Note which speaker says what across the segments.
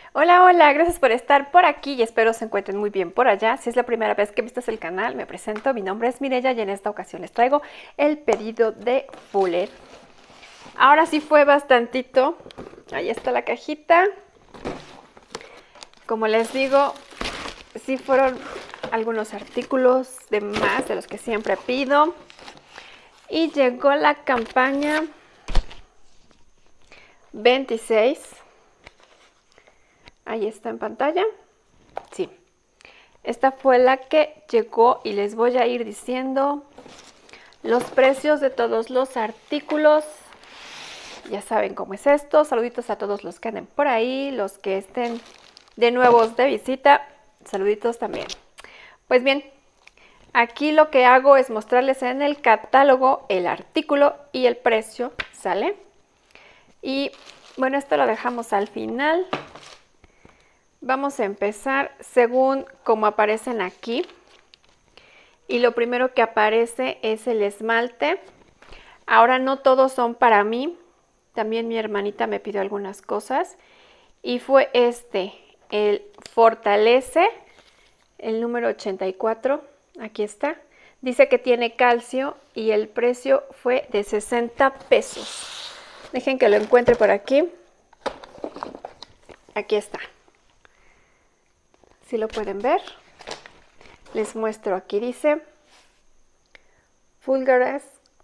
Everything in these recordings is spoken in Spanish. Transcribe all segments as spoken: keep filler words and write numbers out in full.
Speaker 1: Hola, hola, gracias por estar por aquí y espero se encuentren muy bien por allá. Si es la primera vez que vistas el canal, me presento, mi nombre es Mireya y en esta ocasión les traigo el pedido de Fuller. Ahora sí fue bastantito, ahí está la cajita. Como les digo, sí fueron algunos artículos de más de los que siempre pido. Y llegó la campaña veintiséis. Ahí está en pantalla. Sí. Esta fue la que llegó y les voy a ir diciendo los precios de todos los artículos. Ya saben cómo es esto. Saluditos a todos los que anden por ahí, los que estén de nuevos de visita. Saluditos también. Pues bien, aquí lo que hago es mostrarles en el catálogo el artículo y el precio, ¿sale? Y bueno, esto lo dejamos al final. Vamos a empezar según como aparecen aquí. Y lo primero que aparece es el esmalte. Ahora no todos son para mí. También mi hermanita me pidió algunas cosas. Y fue este, el Fortalece, el número ochenta y cuatro. Aquí está. Dice que tiene calcio y el precio fue de sesenta pesos. Dejen que lo encuentre por aquí. Aquí está. Si lo pueden ver. Les muestro, aquí dice Fulgurance,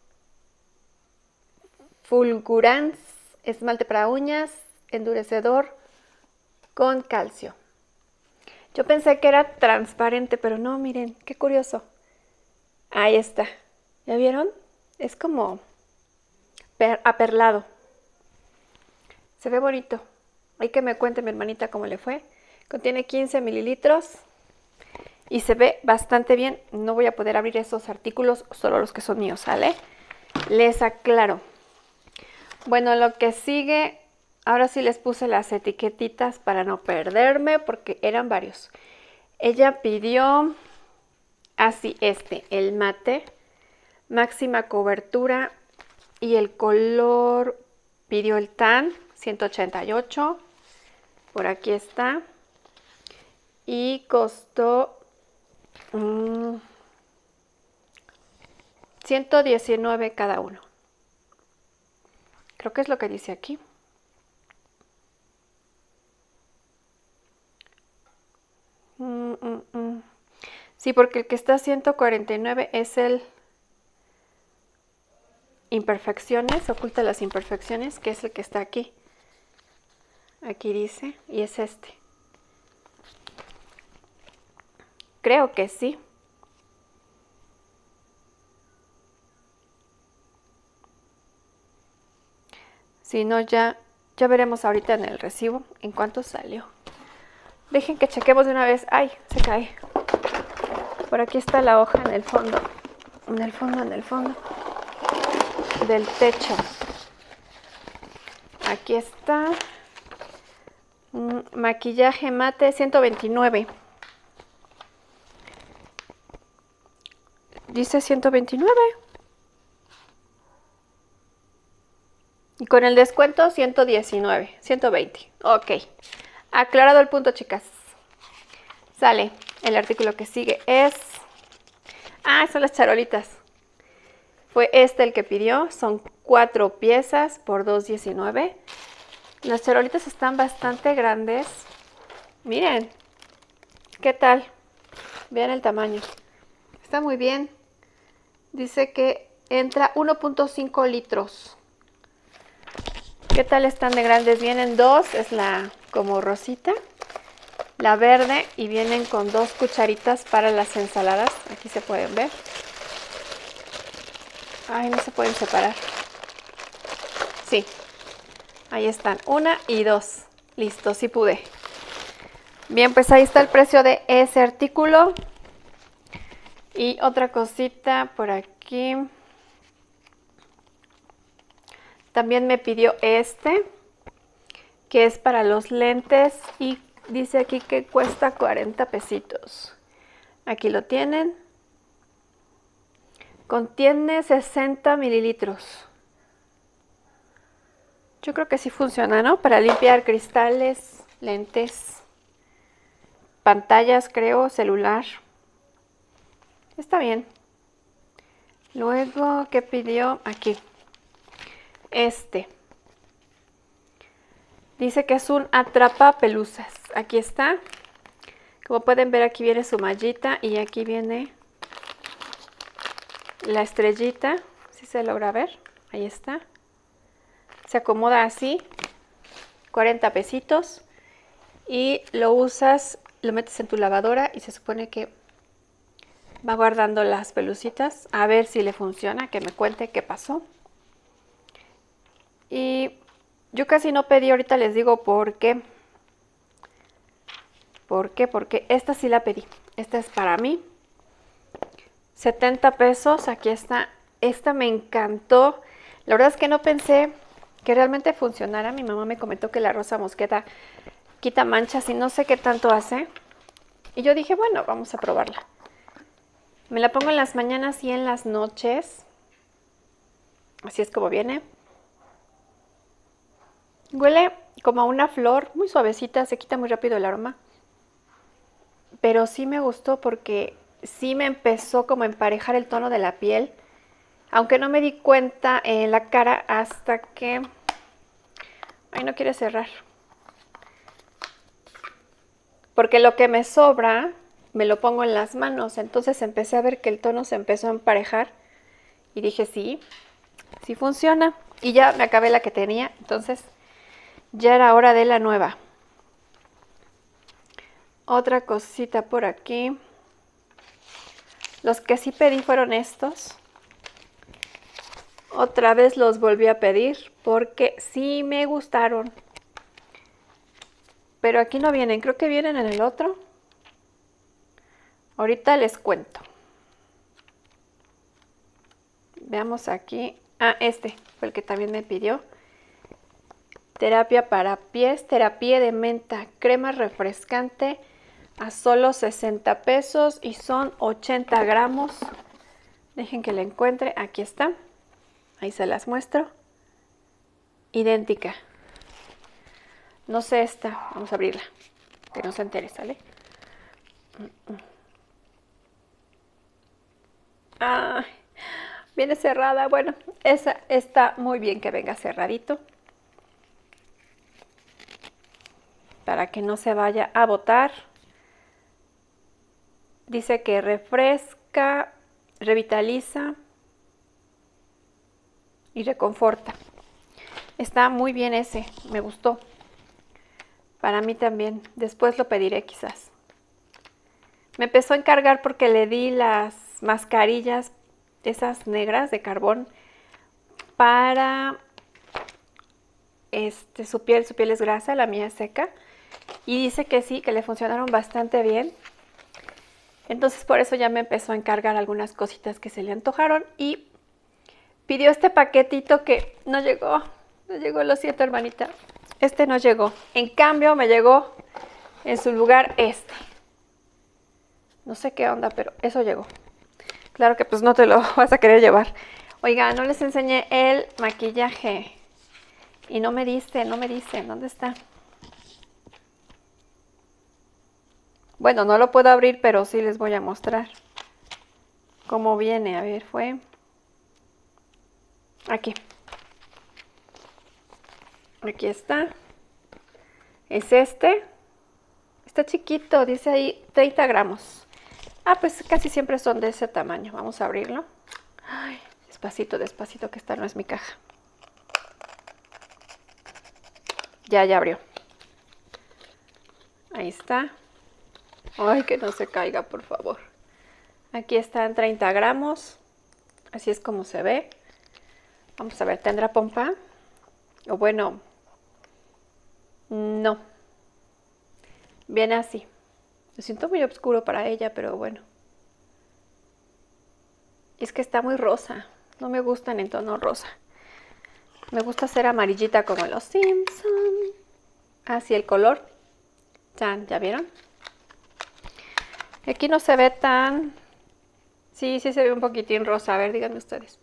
Speaker 1: Fulgurance, esmalte para uñas, endurecedor con calcio. Yo pensé que era transparente, pero no, miren, qué curioso. Ahí está. ¿Ya vieron? Es como per aperlado. Se ve bonito. Hay que me cuente mi hermanita cómo le fue. Contiene quince mililitros. Y se ve bastante bien. No voy a poder abrir esos artículos, solo los que son míos, ¿sale? Les aclaro. Bueno, lo que sigue, ahora sí les puse las etiquetitas para no perderme, porque eran varios. Ella pidió así este, el mate, máxima cobertura, y el color pidió el tan, ciento ochenta y ocho. Por aquí está. Y costó Mm, ciento diecinueve cada uno. Creo que es lo que dice aquí. Mm, mm, mm. Sí, porque el que está a ciento cuarenta y nueve es el imperfecciones, oculta las imperfecciones, que es el que está aquí. Aquí dice, y es este. Creo que sí. Si no, ya, ya veremos ahorita en el recibo en cuánto salió. Dejen que chequemos de una vez. ¡Ay! Se cae. Por aquí está la hoja en el fondo. En el fondo, en el fondo. Del techo. Aquí está. Mm, maquillaje mate ciento veintinueve. Dice ciento veintinueve. Y con el descuento ciento diecinueve, ciento veinte. Ok. Aclarado el punto, chicas. Sale. El artículo que sigue es... Ah, son las charolitas. Fue este el que pidió. Son cuatro piezas por dos diecinueve. Las charolitas están bastante grandes. Miren. ¿Qué tal? Vean el tamaño. Está muy bien. Dice que entra uno punto cinco litros. ¿Qué tal están de grandes? Vienen dos, es la como rosita, la verde, y vienen con dos cucharitas para las ensaladas. Aquí se pueden ver. Ay, no se pueden separar. Sí, ahí están, una y dos. Listo, sí pude. Bien, pues ahí está el precio de ese artículo. Y otra cosita por aquí. También me pidió este, que es para los lentes, y dice aquí que cuesta cuarenta pesitos. Aquí lo tienen. Contiene sesenta mililitros. Yo creo que sí funciona, ¿no? Para limpiar cristales, lentes, pantallas, creo, celular. Está bien. Luego, ¿qué pidió? Aquí. Este. Dice que es un atrapa pelusas. Aquí está. Como pueden ver, aquí viene su mallita y aquí viene la estrellita. Si se logra ver. Ahí está. Se acomoda así. cuarenta pesitos. Y lo usas, lo metes en tu lavadora y se supone que va guardando las pelucitas. A ver si le funciona, que me cuente qué pasó. Y yo casi no pedí, ahorita les digo por qué. ¿Por qué? Porque esta sí la pedí. Esta es para mí. setenta pesos, aquí está. Esta me encantó. La verdad es que no pensé que realmente funcionara. Mi mamá me comentó que la rosa mosqueta quita manchas y no sé qué tanto hace. Y yo dije, bueno, vamos a probarla. Me la pongo en las mañanas y en las noches. Así es como viene. Huele como a una flor, muy suavecita, se quita muy rápido el aroma. Pero sí me gustó porque sí me empezó como a emparejar el tono de la piel. Aunque no me di cuenta en la cara hasta que... Ay, no quiere cerrar. Porque lo que me sobra me lo pongo en las manos. Entonces empecé a ver que el tono se empezó a emparejar. Y dije, sí, sí funciona. Y ya me acabé la que tenía. Entonces ya era hora de la nueva. Otra cosita por aquí. Los que sí pedí fueron estos. Otra vez los volví a pedir porque sí me gustaron. Pero aquí no vienen, creo que vienen en el otro. Ahorita les cuento. Veamos aquí. Ah, este fue el que también me pidió. Terapia para pies, terapia de menta, crema refrescante a solo sesenta pesos y son ochenta gramos. Dejen que la encuentre, aquí está. Ahí se las muestro. Idéntica. No sé esta, vamos a abrirla, que no se entere, ¿sale? Ah, viene cerrada, bueno, esa está muy bien que venga cerradito. Para que no se vaya a botar. Dice que refresca, revitaliza y reconforta. Está muy bien ese, me gustó. Para mí también, después lo pediré quizás. Me empezó a encargar porque le di las mascarillas, esas negras de carbón, para este, su piel. Su piel es grasa, la mía es seca. Y dice que sí, que le funcionaron bastante bien. Entonces por eso ya me empezó a encargar algunas cositas que se le antojaron. Y pidió este paquetito que no llegó. No llegó, lo siento, hermanita. Este no llegó. En cambio me llegó en su lugar este. No sé qué onda, pero eso llegó. Claro que pues no te lo vas a querer llevar. Oiga, no les enseñé el maquillaje. Y no me diste, no me dicen. ¿Dónde está? Bueno, no lo puedo abrir, pero sí les voy a mostrar cómo viene. A ver, fue aquí. Aquí está. Es este. Está chiquito, dice ahí treinta gramos. Ah, pues casi siempre son de ese tamaño. Vamos a abrirlo. Ay, despacito, despacito, que esta no es mi caja. Ya, ya abrió. Ahí está. Ay, que no se caiga, por favor. Aquí están treinta gramos. Así es como se ve. Vamos a ver, ¿tendrá pompa? O bueno, no. Viene así. Lo siento muy oscuro para ella, pero bueno. Es que está muy rosa. No me gustan en tono rosa. Me gusta hacer amarillita como los Simpson. Así el color. Chan, ¿ya vieron? Aquí no se ve tan... Sí, sí se ve un poquitín rosa. A ver, díganme ustedes.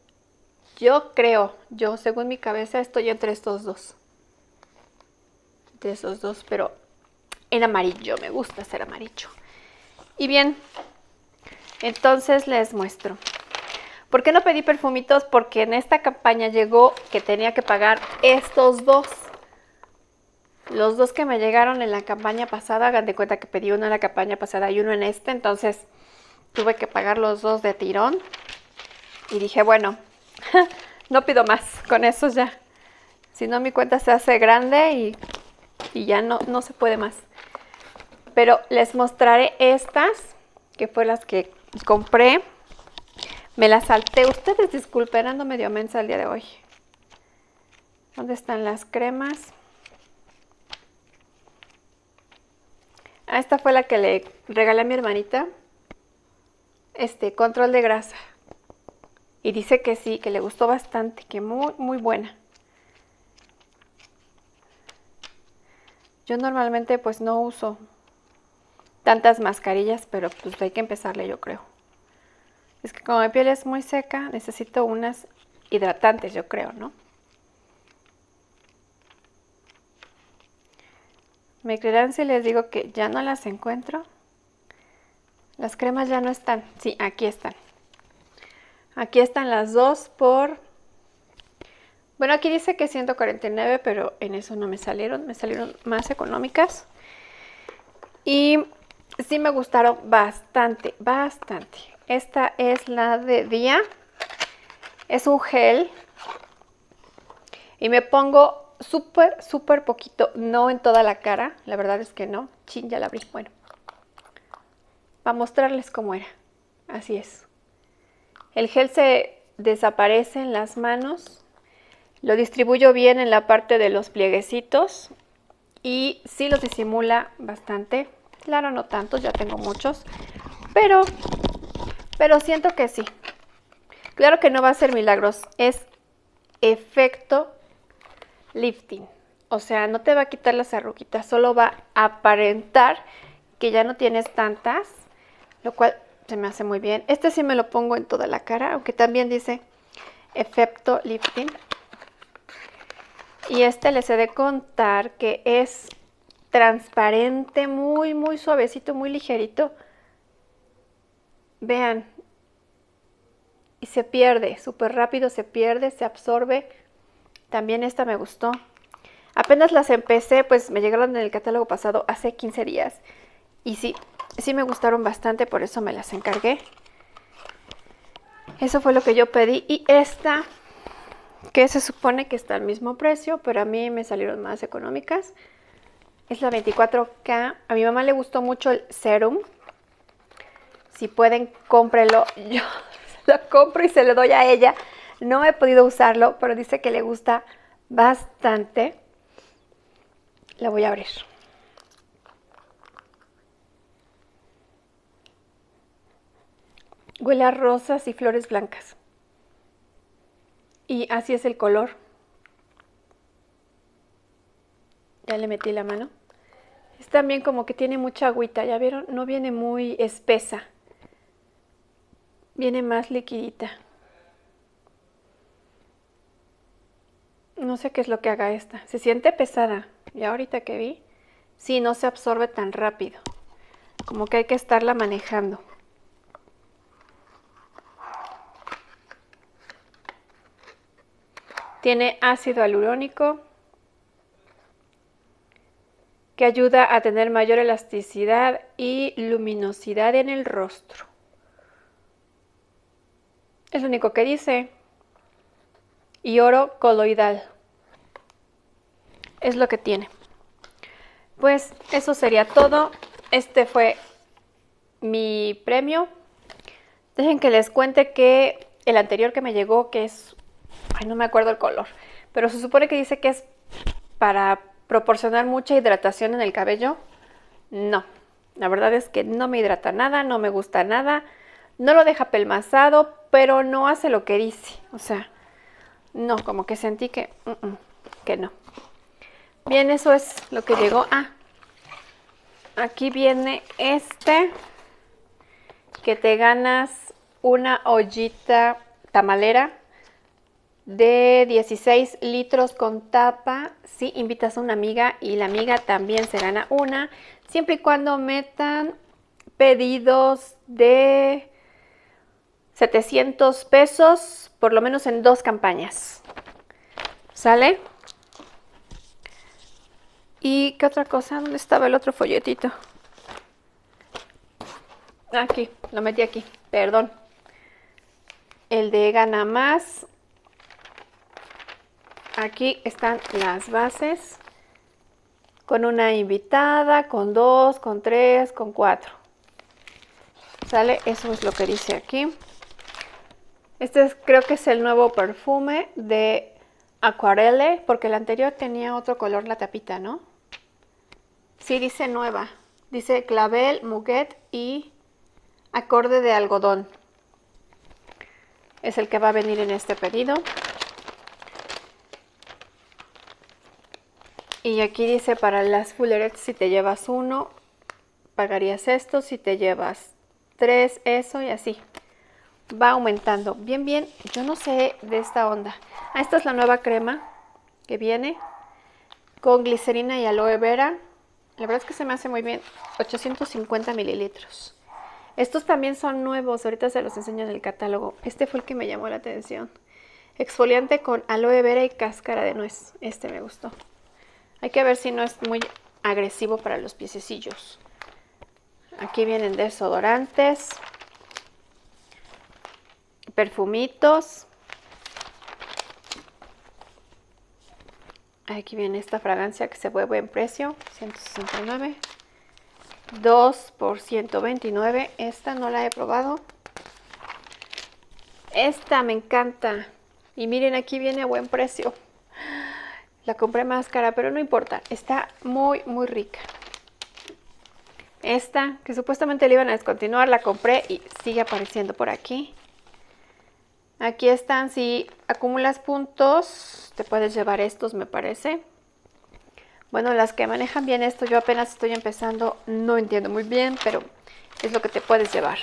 Speaker 1: Yo creo, yo según mi cabeza estoy entre estos dos. de esos dos, pero en amarillo, me gusta hacer amarillo. Y bien, entonces les muestro. ¿Por qué no pedí perfumitos? Porque en esta campaña llegó que tenía que pagar estos dos. Los dos que me llegaron en la campaña pasada, hagan de cuenta que pedí uno en la campaña pasada y uno en este, entonces tuve que pagar los dos de tirón. Y dije, bueno, no pido más, con esos ya. Si no, mi cuenta se hace grande y, y ya no, no se puede más. Pero les mostraré estas, que fue las que compré. Me las salté. Ustedes disculpen, ando medio mensa el día de hoy. ¿Dónde están las cremas? Ah, esta fue la que le regalé a mi hermanita. Este, control de grasa. Y dice que sí, que le gustó bastante, que muy, muy buena. Yo normalmente pues no uso tantas mascarillas, pero pues hay que empezarle, yo creo. Es que como mi piel es muy seca, necesito unas hidratantes, yo creo, ¿no? ¿Me creerán si les digo que ya no las encuentro? Las cremas ya no están. Sí, aquí están. Aquí están las dos por... Bueno, aquí dice que ciento cuarenta y nueve, pero en eso no me salieron. Me salieron más económicas. Y sí me gustaron bastante, bastante. Esta es la de día. Es un gel. Y me pongo súper, súper poquito. No en toda la cara. La verdad es que no. Chin, ya la abrí. Bueno. Para mostrarles cómo era. Así es. El gel se desaparece en las manos. Lo distribuyo bien en la parte de los plieguecitos. Y sí los disimula bastante. Claro, no tantos, ya tengo muchos. Pero... Pero siento que sí. Claro que no va a ser milagros. Es efecto lifting. O sea, no te va a quitar las arruguitas. Solo va a aparentar que ya no tienes tantas. Lo cual se me hace muy bien. Este sí me lo pongo en toda la cara. Aunque también dice efecto lifting. Y este les he de contar que es transparente. Muy, muy suavecito. Muy ligerito. Vean. Y se pierde, súper rápido se pierde, se absorbe. También esta me gustó. Apenas las empecé, pues me llegaron en el catálogo pasado hace quince días. Y sí, sí me gustaron bastante, por eso me las encargué. Eso fue lo que yo pedí. Y esta, que se supone que está al mismo precio, pero a mí me salieron más económicas. Es la veinticuatro K. A mi mamá le gustó mucho el serum. Si pueden, cómprenlo. Yo lo compro y se lo doy a ella. No he podido usarlo, pero dice que le gusta bastante. La voy a abrir. Huele a rosas y flores blancas. Y así es el color. Ya le metí la mano. Es también como que tiene mucha agüita. ¿Ya vieron? No viene muy espesa. Viene más liquidita. No sé qué es lo que haga esta. Se siente pesada. Y ahorita que vi, sí, no se absorbe tan rápido. Como que hay que estarla manejando. Tiene ácido hialurónico que ayuda a tener mayor elasticidad y luminosidad en el rostro. Es lo único que dice. Y oro coloidal. Es lo que tiene. Pues eso sería todo. Este fue mi premio. Dejen que les cuente que el anterior que me llegó, que es... Ay, no me acuerdo el color. Pero se supone que dice que es para proporcionar mucha hidratación en el cabello. No. La verdad es que no me hidrata nada, no me gusta nada. No lo deja pelmazado, pero no hace lo que dice. O sea, no, como que sentí que... Uh -uh, que no. Bien, eso es lo que llegó. Ah, aquí viene este, que te ganas una ollita tamalera de dieciséis litros con tapa. Si invitas a una amiga y la amiga también se gana una, siempre y cuando metan pedidos de setecientos pesos, por lo menos en dos campañas. ¿Sale? ¿Y qué otra cosa? ¿Dónde estaba el otro folletito? Aquí, lo metí aquí, perdón. El de Gana Más. Aquí están las bases. Con una invitada, con dos, con tres, con cuatro. ¿Sale? Eso es lo que dice aquí. Este es, creo que es el nuevo perfume de Aquarelle, porque el anterior tenía otro color la tapita, ¿no? Sí, dice nueva. Dice clavel, muguet y acorde de algodón. Es el que va a venir en este pedido. Y aquí dice para las fullerettes, si te llevas uno, pagarías esto. Si te llevas tres, eso y así. Va aumentando. Bien, bien. Yo no sé de esta onda. Ah, esta es la nueva crema que viene con glicerina y aloe vera. La verdad es que se me hace muy bien. ochocientos cincuenta mililitros. Estos también son nuevos. Ahorita se los enseño en el catálogo. Este fue el que me llamó la atención. Exfoliante con aloe vera y cáscara de nuez. Este me gustó. Hay que ver si no es muy agresivo para los piececillos. Aquí vienen desodorantes, perfumitos. Aquí viene esta fragancia que se fue buen precio, ciento sesenta y nueve. dos por ciento veintinueve. Esta no la he probado. Esta me encanta. Y miren, aquí viene a buen precio. La compré más cara, pero no importa. Está muy, muy rica. Esta, que supuestamente le iban a descontinuar, la compré y sigue apareciendo por aquí. Aquí están, si acumulas puntos, te puedes llevar estos, me parece. Bueno, las que manejan bien esto, yo apenas estoy empezando, no entiendo muy bien, pero es lo que te puedes llevar.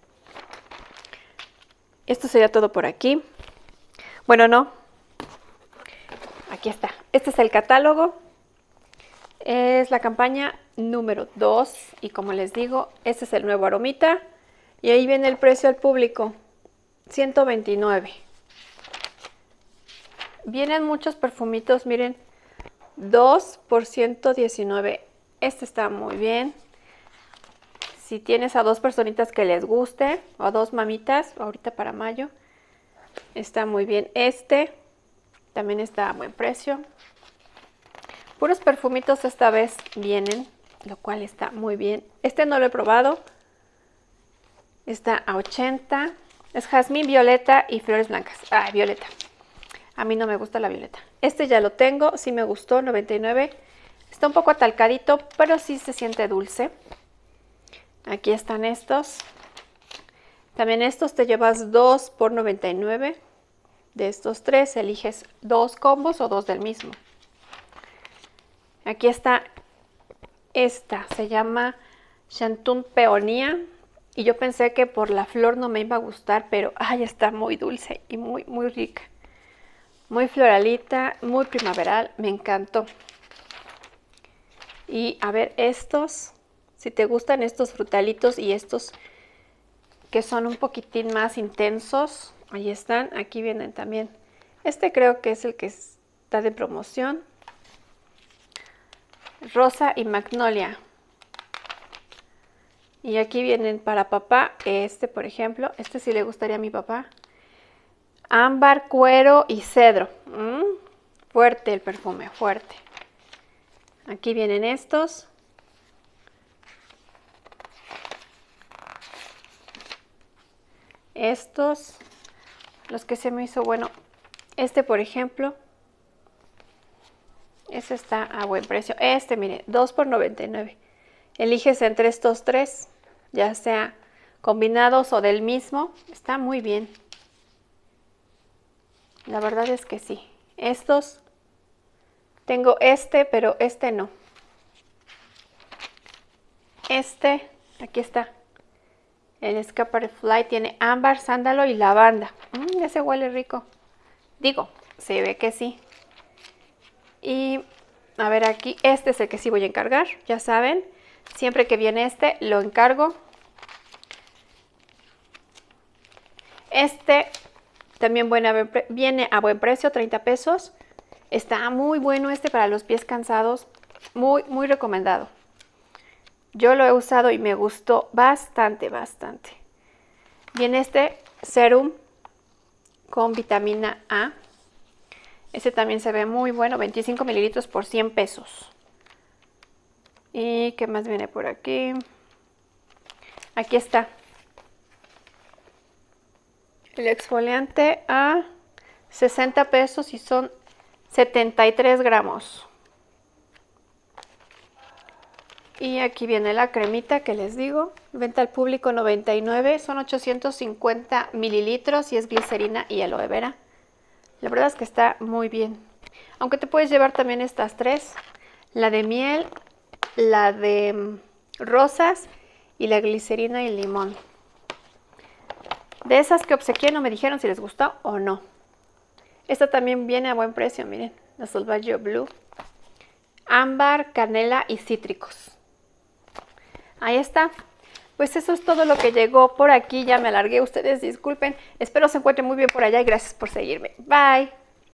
Speaker 1: Esto sería todo por aquí. Bueno, no. Aquí está. Este es el catálogo. Es la campaña número dos y como les digo, este es el nuevo aromita y ahí viene el precio al público, ciento veintinueve. Vienen muchos perfumitos, miren, dos por ciento diecinueve. Este está muy bien. Si tienes a dos personitas que les guste o a dos mamitas, ahorita para mayo, está muy bien. Este también está a buen precio. Puros perfumitos esta vez vienen, lo cual está muy bien. Este no lo he probado. Está a ochenta. Es jazmín, violeta y flores blancas. Ay, violeta. A mí no me gusta la violeta. Este ya lo tengo, sí me gustó, noventa y nueve. Está un poco atalcadito, pero sí se siente dulce. Aquí están estos. También estos te llevas dos por noventa y nueve. De estos tres eliges dos combos o dos del mismo. Aquí está esta, se llama Chantum Peonia y yo pensé que por la flor no me iba a gustar, pero ay, está muy dulce y muy, muy rica. Muy floralita, muy primaveral, me encantó. Y a ver, estos, si te gustan estos frutalitos y estos que son un poquitín más intensos, ahí están, aquí vienen también. Este creo que es el que está de promoción. Rosa y magnolia. Y aquí vienen para papá, este por ejemplo, este sí le gustaría a mi papá. Ámbar, cuero y cedro. Mm, fuerte el perfume, fuerte. Aquí vienen estos. Estos, los que se me hizo bueno. Este por ejemplo. Este está a buen precio. Este, mire, dos por noventa y nueve. Eliges entre estos tres, ya sea combinados o del mismo. Está muy bien. La verdad es que sí. Estos, tengo este, pero este no. Este, aquí está. El Escapade Fly tiene ámbar, sándalo y lavanda. Mm, ese huele rico. Digo, se ve que sí. Y a ver aquí, este es el que sí voy a encargar, ya saben. Siempre que viene este, lo encargo. Este también viene a buen precio, treinta pesos. Está muy bueno este para los pies cansados. Muy, muy recomendado. Yo lo he usado y me gustó bastante, bastante. Viene este serum con vitamina A. Este también se ve muy bueno, veinticinco mililitros por cien pesos. ¿Y qué más viene por aquí? Aquí está. El exfoliante a sesenta pesos y son setenta y tres gramos. Y aquí viene la cremita que les digo. Venta al público noventa y nueve. Son ochocientos cincuenta mililitros y es glicerina y aloe vera. La verdad es que está muy bien. Aunque te puedes llevar también estas tres. La de miel, la de rosas y la glicerina y limón. De esas que obsequié no me dijeron si les gustó o no. Esta también viene a buen precio, miren. La Solvaggio Blue. Ámbar, canela y cítricos. Ahí está. Pues eso es todo lo que llegó por aquí. Ya me alargué, ustedes disculpen. Espero se encuentren muy bien por allá y gracias por seguirme. Bye.